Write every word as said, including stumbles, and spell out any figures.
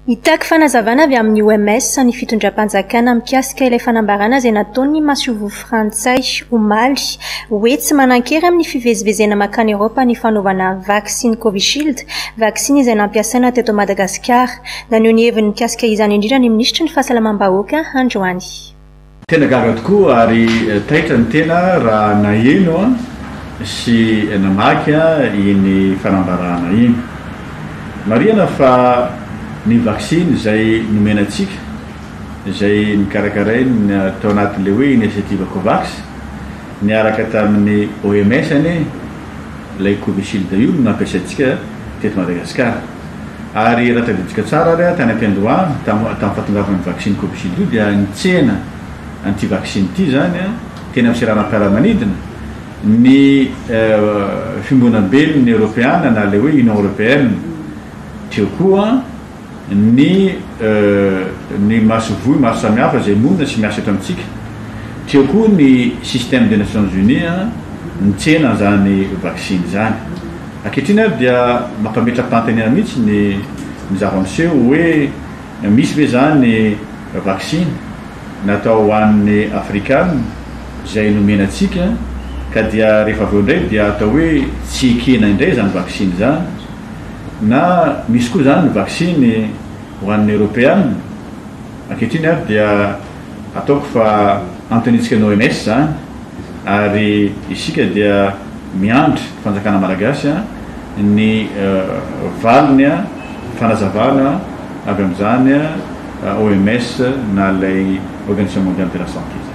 Hitaky fanazavana avy amin'ny O M S ny fitondram-panjakana mikasika ilay fanambarana izay nataony masovo frantsay omaly hoe tsy manan-kery amin'ny fivezivezena makany Eropa ny fanaovana vaksiny Covishield, vaksiny izay nampiasaina teto Madagasikara. Naneho ny heviny mikasika izany indrindra ny ministry ny fahasalamam-bahoaka androany. Tena gaga tokoa ary taitra ny tena raha naheno sy namaky iny fanambarana iny. Marihana fa ny vaksiny izay nomenantsika izay nikarakaray tao anatin'ilay hoe initiative Covax niaraka tamin'ny O M S any ilay Covishield io nampiasaintsika teto Madagasikara. Ary raha tadiditsika tsara ary tany am-piandohana tamin'ny fahatongavan'ny vaksiny Covishield io dia ny tsena anti vaksiny ity zany tena am'siranam-piaramanidina ny fimbonam-belon'ny Europeana na ilay hoe Union Européenne teo koa ny ny masovoy maro samihafa izay monina sy miasa eto amintsika. Teo koa ny système des Nations Unies nitsena zany vaksiny zany. Ankehitriny ary dia mampametram-pantaniana mihitsy ny ny zava-miseho hoe misy ve zany vaksiny natao ho an'ny Afrikana izay nomenantsika ka dia rehefa aveo indray dia atao hoe tsy ekena indray zany vaksiny zany, na misy koa zany vaksiny ho an'ny Europeana. Ankehitriny ary dia ataoko fa antonitsika ny O M S zany ary isika dia miandry fanjakana malagasy ny valiny fanazavana avy amin'izany O M S na ilay Organisation mondiale de la santé.